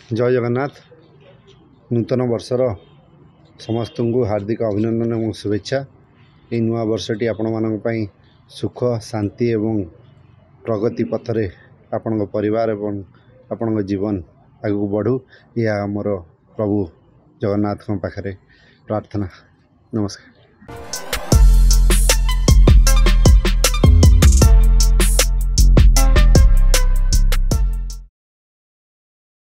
जय जगन्नाथ। नूतन वर्षर समस्त को हार्दिक अभिनंदन और शुभेच्छा। ये नुआ वर्षटी आपण मानी सुख शांति एवं प्रगति पथरे आपण परिवार एवं आपण जीवन आगू बढ़ू, यह आमर प्रभु जगन्नाथ पाखे प्रार्थना। नमस्कार।